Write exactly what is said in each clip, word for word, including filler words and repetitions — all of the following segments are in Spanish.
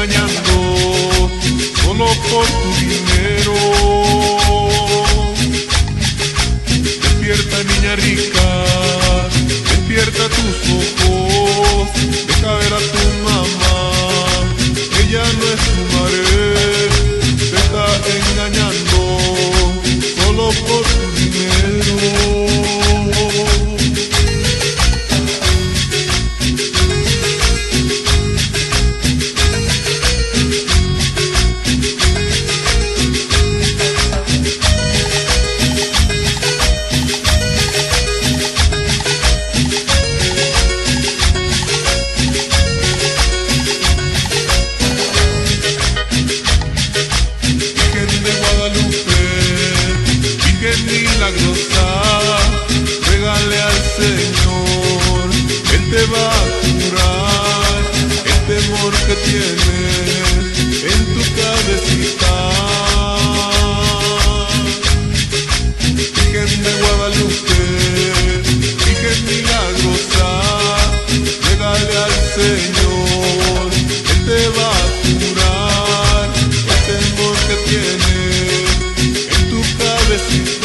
engañando solo por tu dinero. Despierta, niña rica, despierta tus ojos, deja ver a tu mamá, ella no es tu madre, te está engañando solo por tu dinero. Milagrosa, regale al Señor, Él te va a curar el temor que tienes en tu cabecita. Virgen de Guadalupe, Virgen milagrosa, regale al Señor, Él te va a curar el temor que tienes en tu cabecita.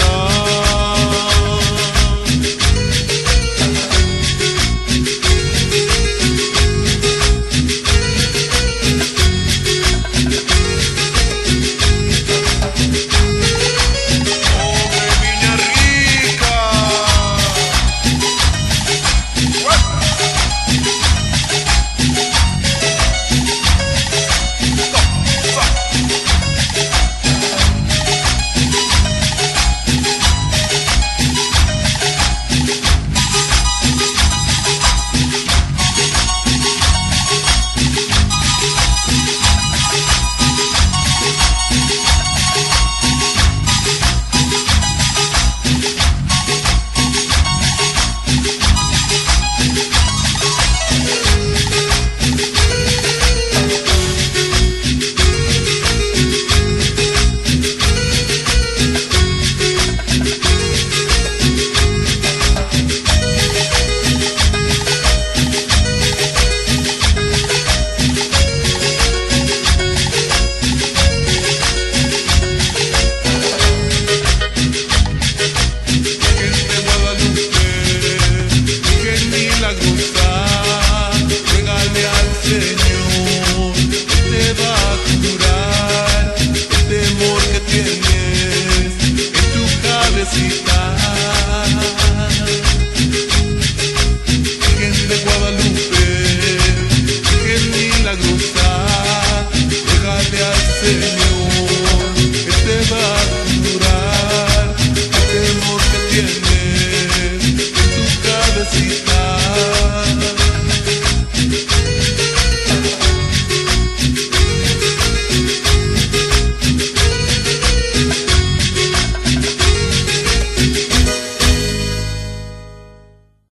Regale al Señor, Él te va a curar el temor que tienes en tu cabecita. Virgen de Guadalupe, Virgen milagrosa, regale al Señor.